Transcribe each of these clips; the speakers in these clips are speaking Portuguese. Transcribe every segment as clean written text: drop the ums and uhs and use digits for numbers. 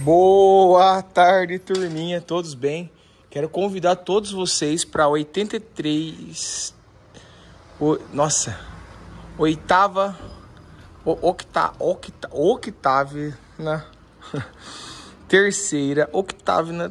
Boa tarde, turminha, todos bem? Quero convidar todos vocês para 83... oitava... octavina... terceira... octavina...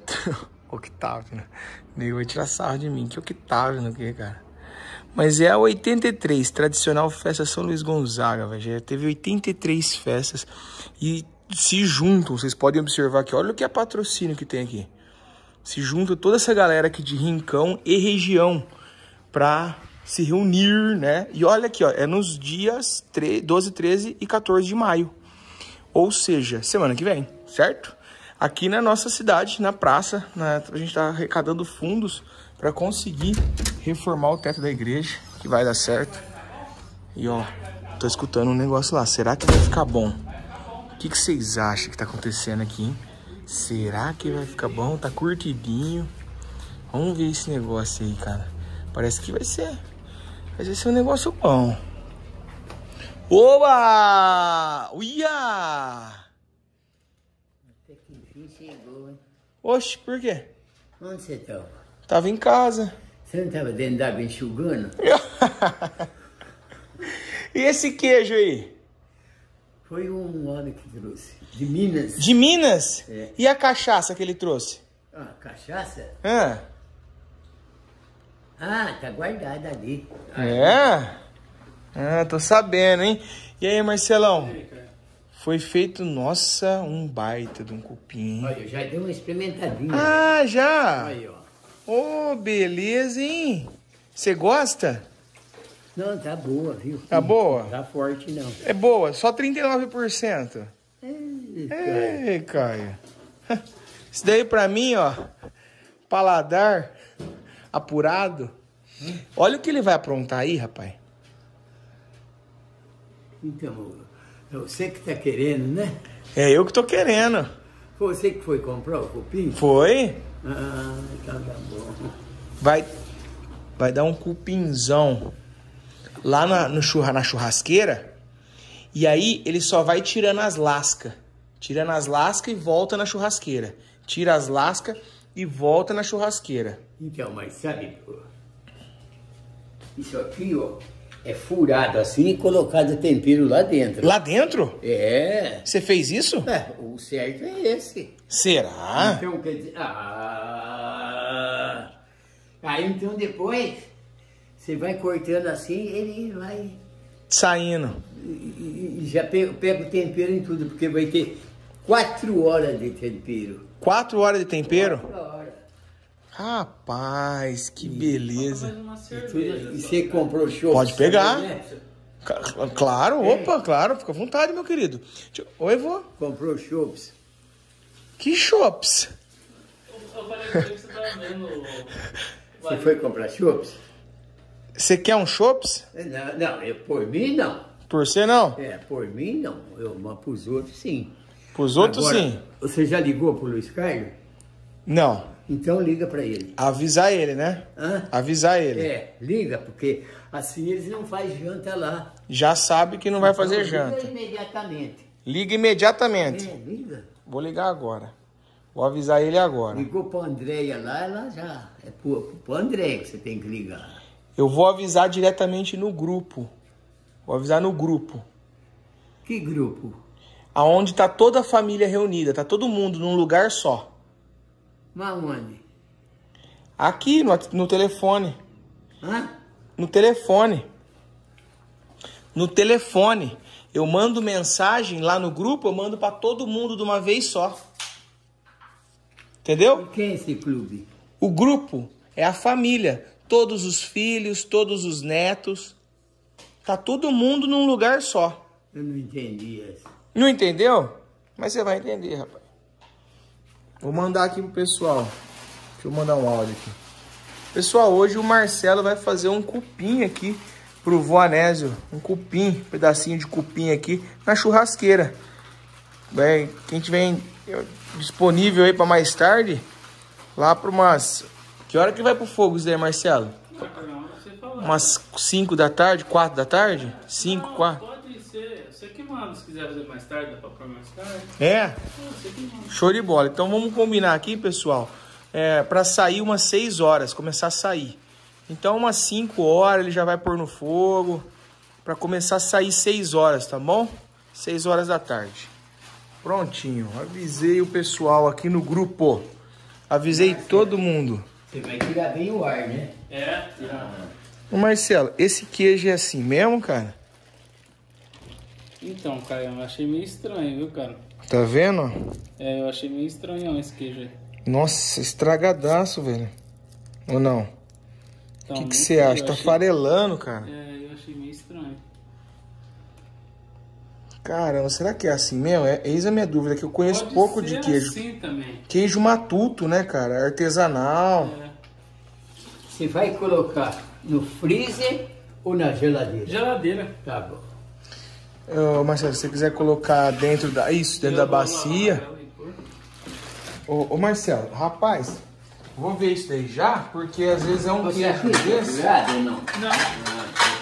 Nego vai tirar sarro de mim, que octavina o que, cara? Mas é a 83, tradicional festa São Luís Gonzaga, velho. Já teve 83 festas e se juntam, vocês podem observar aqui, olha o que é patrocínio que tem aqui. Se junta toda essa galera aqui de Rincão e região pra se reunir, né? E olha aqui, ó, é nos dias 12, 13 e 14 de maio. Ou seja, semana que vem, certo? Aqui na nossa cidade, na praça, a gente tá arrecadando fundos para conseguir reformar o teto da igreja, que vai dar certo. E ó, tô escutando um negócio lá, será que vai ficar bom? O que vocês acham que tá acontecendo aqui, hein? Será que vai ficar bom? Tá curtidinho. Vamos ver esse negócio aí, cara. Parece que vai ser um negócio bom. Oba! Uia! Até que enfim chegou, hein? Oxe, por quê? Onde você tava? Tava em casa. Você não tava dentro d'água enxugando? E esse queijo aí? Foi um homem que trouxe. De Minas. De Minas? É. E a cachaça que ele trouxe? Ah, cachaça? Ah, tá guardada ali. é? Ah, tô sabendo, hein? E aí, Marcelão? Foi feito, nossa, um baita de um cupim, hein? Olha, eu já dei uma experimentadinha. Ah, já? Aí, ó. Ô, beleza, hein? Você gosta? Não, tá boa, viu? Tá boa? Não tá forte, não. É boa, só 39%. Eita. Ei, Caio. Isso daí pra mim, ó, paladar apurado. Olha o que ele vai aprontar aí, rapaz. Então, é você que tá querendo, né? É eu que tô querendo. Foi você que foi comprar o cupim? Foi? Ah, então tá bom. Vai dar um cupinzão lá na churrasqueira. E aí ele só vai tirando as lascas. Tirando as lascas e volta na churrasqueira. Tira as lascas e volta na churrasqueira. Então, mas sabe, isso aqui, ó, é furado assim e colocado tempero lá dentro. Lá dentro? É. Você fez isso? É, o certo é esse. Será? Então, quer dizer... Aí, então, depois, você vai cortando assim, ele vai... Saindo. E já pega o tempero em tudo, porque vai ter 4 horas de tempero. 4 horas de tempero? 4 horas. Rapaz, que beleza. E você comprou show? Pode pegar. Né? Claro, opa, claro. Fica à vontade, meu querido. Oi, vô. Comprou chopps. Que chops? Eu falei pra ele que você tava vendo. Você foi comprar chopps? Você quer um chops? Não, por mim não. Por você não? É, por mim não. Mas pros outros sim. Pros outros Agora, sim. Você já ligou pro Luiz Carlos? Não. Então liga pra ele. Avisar ele, né? Hã? Avisar ele. É, liga, porque assim eles não fazem janta lá. Já sabe que não vai fazer Então, janta. Liga imediatamente. Liga imediatamente. É, liga. Vou ligar agora. Vou avisar ele agora. Ligou pra Andréia lá, ela já... É pro André que você tem que ligar. Eu vou avisar diretamente no grupo. Vou avisar no grupo. Que grupo? Aonde tá toda a família reunida. Tá todo mundo num lugar só. Mas onde? Aqui no telefone. Hã? No telefone. No telefone. Eu mando mensagem lá no grupo, eu mando pra todo mundo de uma vez só. Entendeu? E quem é esse clube? O grupo é a família. Todos os filhos, todos os netos. Tá todo mundo num lugar só. Eu não entendi essa. Não entendeu? Mas você vai entender, rapaz. Vou mandar aqui pro pessoal. Deixa eu mandar um áudio aqui. Pessoal, hoje o Marcelo vai fazer um cupim aqui pro vô Anésio. Um cupim, um pedacinho de cupim aqui na churrasqueira. Bem, quem tiver disponível aí para mais tarde, lá para umas... Que hora que vai pro fogo isso daí, Marcelo? Umas 5 da tarde, 4 da tarde? 5, 4? Pode ser, você que manda. não, se quiser fazer mais tarde, dá pra pôr mais tarde. É? Você que manda. Show de bola. Então vamos combinar aqui, pessoal, para sair umas 6 horas, começar a sair. Então umas 5 horas ele já vai pôr no fogo, para começar a sair 6 horas, tá bom? 6 horas da tarde. Prontinho, avisei o pessoal aqui no grupo. Avisei todo mundo. Você vai tirar bem o ar, né? É, tirar. Ô Marcelo, esse queijo é assim mesmo, cara? Então, Caio, eu achei meio estranho, viu, cara? Tá vendo? É, eu achei meio estranhão esse queijo aí. Nossa, estragadaço, velho. Ou não? O Então, que não você sei, acha? eu Tá achei- farelando, cara. É, eu achei meio estranho. Caramba, será que é assim mesmo? Eis a minha dúvida, que eu conheço Pode pouco ser de queijo. assim também. Queijo matuto, né, cara? Artesanal. É. Você vai colocar no freezer ou na geladeira? Geladeira. Tá bom. Ô, Marcelo, se você quiser colocar dentro da... Isso, dentro da bacia. Ô, Marcelo, rapaz, vou ver isso daí já, porque às vezes é um Você queijo acha que é desse. curado ou não? Não.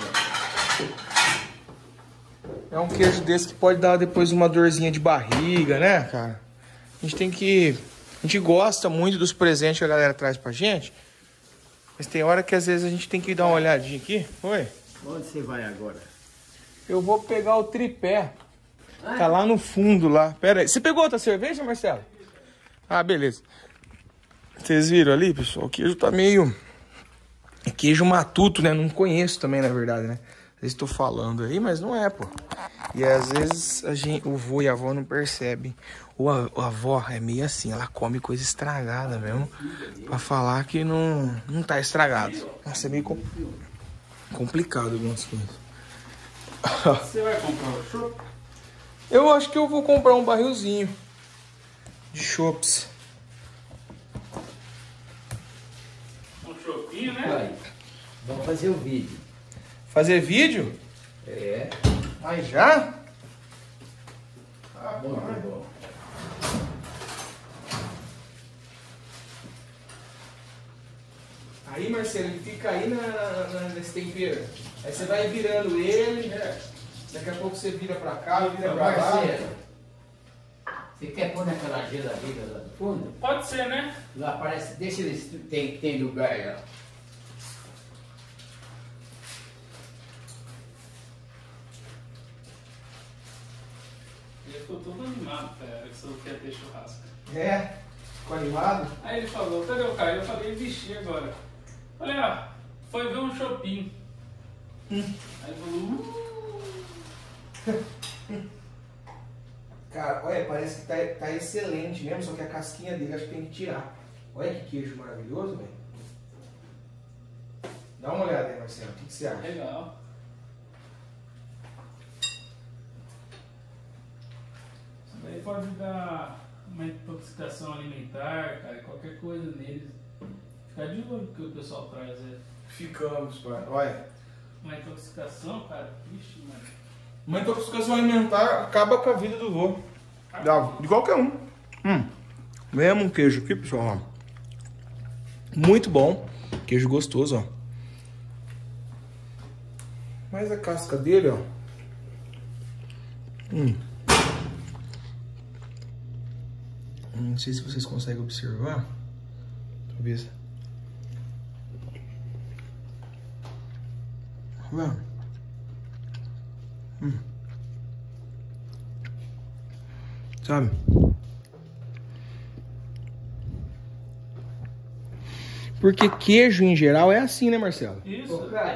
É um queijo desse que pode dar depois uma dorzinha de barriga, né, cara? A gente tem que... A gente gosta muito dos presentes que a galera traz pra gente, mas tem hora que às vezes a gente tem que dar uma olhadinha aqui. Oi? Onde você vai agora? Eu vou pegar o tripé. Tá lá no fundo, lá. Pera aí. Você pegou outra cerveja, Marcelo? Ah, beleza. Vocês viram ali, pessoal? O queijo tá meio... É queijo matuto, né? Não conheço também, na verdade, né? Às vezes tô falando aí, mas não é, pô. E às vezes o vô e a avó não percebem. Ou a avó é meio assim, ela come coisa estragada mesmo, pra falar que não tá estragado. Nossa, é meio complicado algumas coisas. Você vai comprar o chopp? Eu acho que eu vou comprar um barrilzinho de chopps. Um choppinho, né? Vai. Vamos fazer o vídeo. Fazer vídeo? É. Mas já? Muito bom. Aí, Marcelo, ele fica aí nesse tempero. Aí você vai virando ele, né? Daqui a pouco você vira pra cá, vira pra lá. Parceiro, você quer pôr naquela geladeira lá no fundo? Pode ser, né? Lá parece, deixa eu ver se tem lugar lá. Ele ficou todo animado, cara, que você não quer ter churrasco. É, ficou animado? Aí ele falou, cadê o Caio? Eu falei, vixe, agora. Falei, ó, foi ver um shopping. Aí ele falou, Cara, olha, parece que tá excelente mesmo, só que a casquinha dele acho que tem que tirar. Olha que queijo maravilhoso, velho. Dá uma olhada aí, Marcelo, o que você acha? legal. Isso daí pode dar uma intoxicação alimentar, cara, qualquer coisa neles. Ficar de olho que o pessoal traz, Ficamos, pai. Olha. uma intoxicação, cara, vixe, mano. Uma intoxicação alimentar acaba com a vida do vô. De qualquer um. Mesmo um queijo aqui, pessoal, ó. Muito bom. Queijo gostoso, ó. Mas a casca dele, ó. Não sei se vocês conseguem observar. Talvez. Tá vendo? Sabe? Porque queijo em geral é assim, né, Marcelo? Isso, Ô, Caio,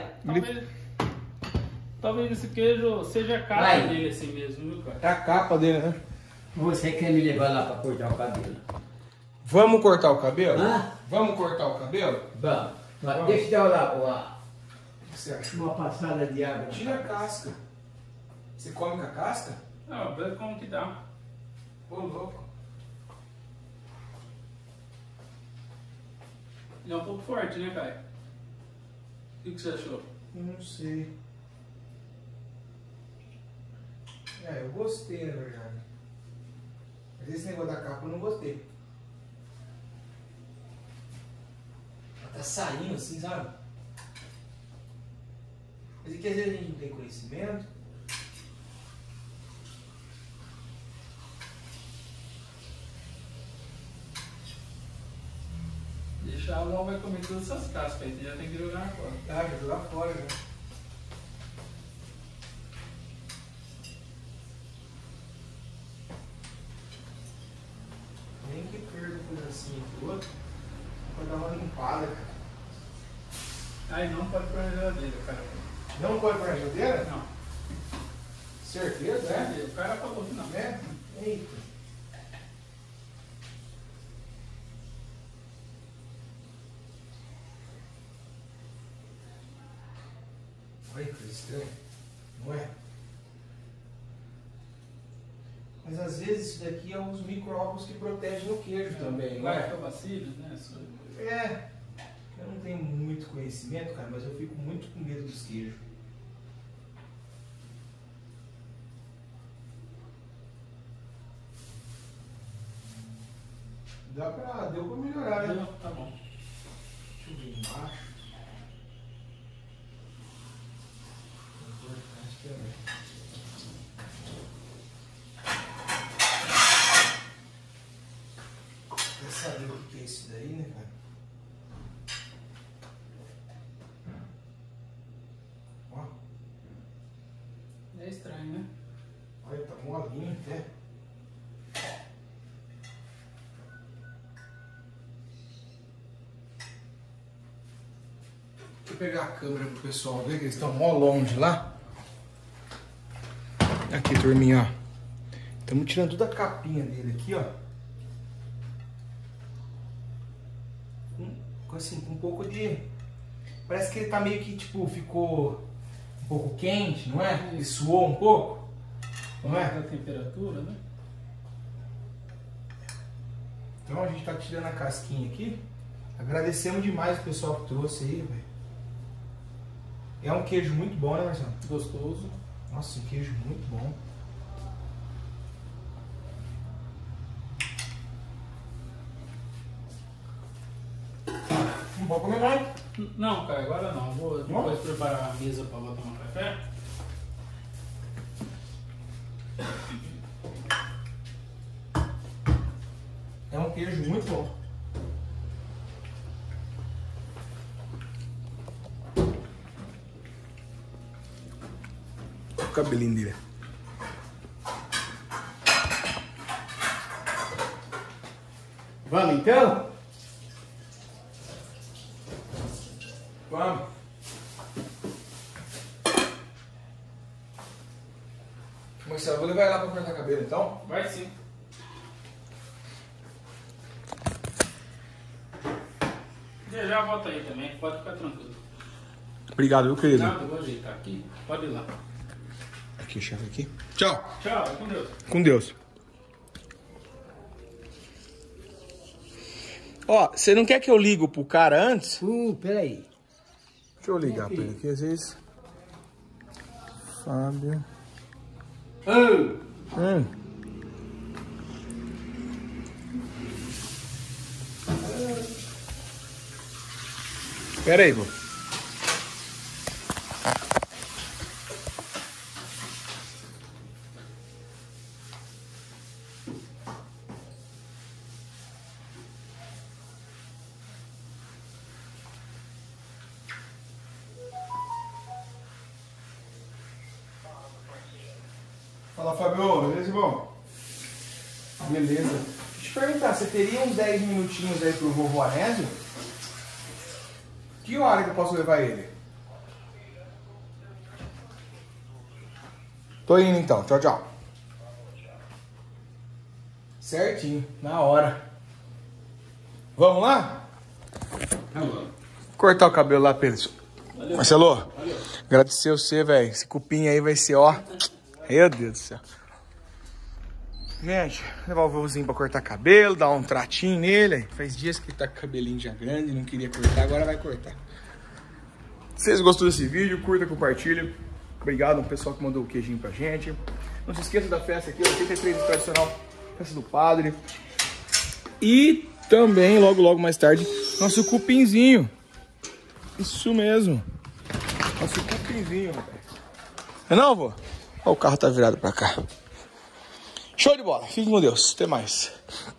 talvez esse queijo seja a cara Vai. dele assim mesmo, viu, cara? É a capa dele, né? você quer me levar lá para cortar o cabelo? Vamos cortar o cabelo? Hã? Vamos cortar o cabelo? Vamos. Mas deixa eu dar lá O que você acha? uma passada de água. Tira a casca. Você come com a casca? Não, vê como que dá. Ô, louco. Ele é um pouco forte, né, Caio? O que você achou? Eu não sei. Eu gostei, na verdade. Mas esse negócio da capa eu não gostei. Ela tá saindo assim, sabe? Mas é que às vezes a gente não tem conhecimento. deixar, o mal vai comer todas essas cascas aí, já tem que jogar fora. Ah, já jogar fora, né? Nem que perda um pedacinho pro outro, pode dar uma limpada, cara. Aí não pode pôr na geladeira, cara. Não pode pôr na geladeira? Não. Certeza, é? O cara falou que não. É? Eita. Olha que coisa estranha, não é? Mas às vezes isso daqui é os micro-órgãos que protegem o queijo também, não é? Lactobacilos, né? É. Eu não tenho muito conhecimento, cara, mas eu fico muito com medo dos queijos. Deu pra melhorar, né? Não, tá bom. Deixa eu ver embaixo. Acho que é. Quer saber o que é isso daí, né, cara? Ó. É estranho, né? Olha, tá molinho até. Deixa eu pegar a câmera pro pessoal ver que eles estão mó longe lá. Aqui, turminha, ó. Estamos tirando toda a capinha dele aqui, ó. Assim, com um pouco de... Parece que ele tá meio que, tipo, ficou um pouco quente, não é? Ele suou um pouco, não é? A temperatura, né? Então a gente tá tirando a casquinha aqui. Agradecemos demais o pessoal que trouxe aí, velho. É um queijo muito bom, né, Marcelo? Gostoso. Nossa, um queijo muito bom. Não pode comer mais? Não, cara, agora não. Vou depois preparar a mesa pra botar um café. É um queijo muito bom. Olha o cabelinho dele. Vamos então? Vamos. Marcelo, vou levar ela pra cortar cabelo então? Vai sim. Já volta aí também, pode ficar tranquilo. Obrigado, viu, querido? Nada, eu vou ajeitar aqui. Pode ir lá. Aqui, chefe, aqui. Tchau. Tchau, com Deus. Com Deus. Ó, você não quer que eu ligo pro cara antes? Peraí. Deixa eu ligar pra ele aqui, às vezes. Fábio. Pera aí, pô. Fala, Fábio, beleza, irmão? Beleza. Deixa eu te perguntar, você teria uns 10 minutinhos aí pro vovô Anésio? Que hora que eu posso levar ele? Tô indo então, tchau, tchau. Certinho, na hora. Vamos lá? Vamos. Cortar o cabelo lá, Pedro. Valeu. Marcelo, Valeu. agradecer você, velho. Esse cupim aí vai ser, ó. Meu Deus do céu. Gente, levar o vovôzinho pra cortar cabelo, dar um tratinho nele. Faz dias que ele tá com o cabelinho já grande, não queria cortar, agora vai cortar. Se vocês gostou desse vídeo, curta, compartilha. Obrigado ao pessoal que mandou o queijinho pra gente. Não se esqueça da festa aqui, 83 tradicional, festa do padre. E também, logo mais tarde, nosso cupinzinho. Isso mesmo. Nosso cupinzinho, rapaz. Não, vô? Ó, o carro tá virado pra cá. Show de bola. Fiquem com Deus. Até mais.